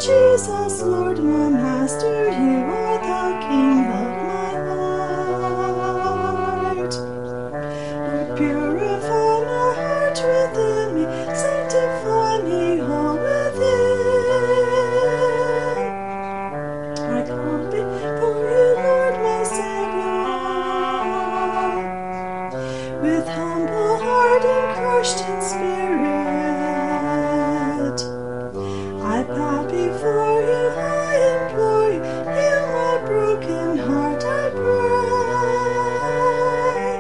Jesus, Lord, my Master, you are the King of my heart. Lord, purify my heart within me, sanctify me all within. I come before you, Lord, my Savior, with humble heart and crushed in spirit. I bow before you, I implore you, heal my broken heart, I pray.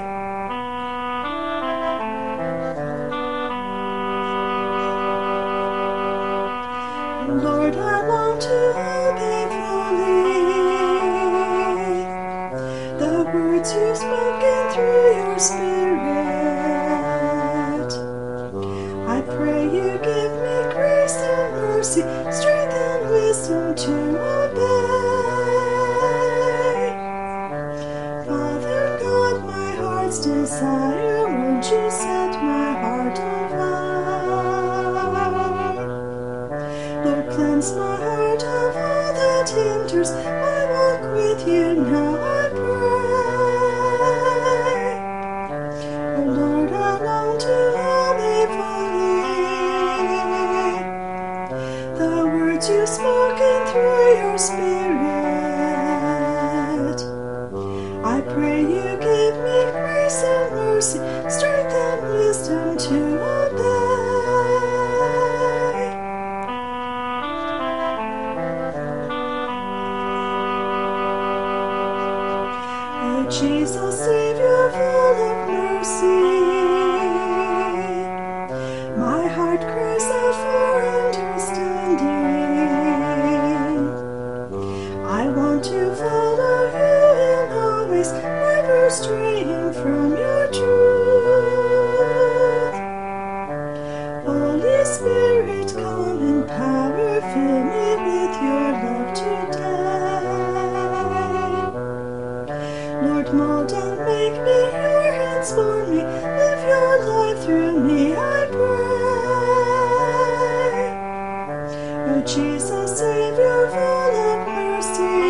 Lord, I long to obey fully the words you've spoken through your Spirit. I pray you give me grace and mercy, strength and wisdom to obey. Father God, my heart's desire, won't you set my heart on fire? Lord, cleanse my heart of all that hinders my walk with you now, I pray. Oh Lord, I long to obey fully the words you've spoken through your Spirit. I pray you give me grace and mercy, strength and wisdom to obey. Oh Jesus, Savior, full of mercy, my heart cries out for understanding. I want to follow you in all ways, never straying from your truth. Holy Spirit, come in power, fill me with your love today. Lord, mold and make me your hands for me, live your life through me, I pray. Oh Jesus, Savior, full of mercy,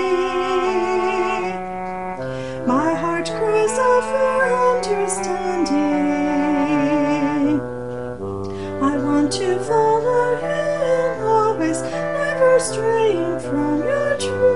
my heart cries out for understanding. I want to follow you in all ways, never straying from your truth.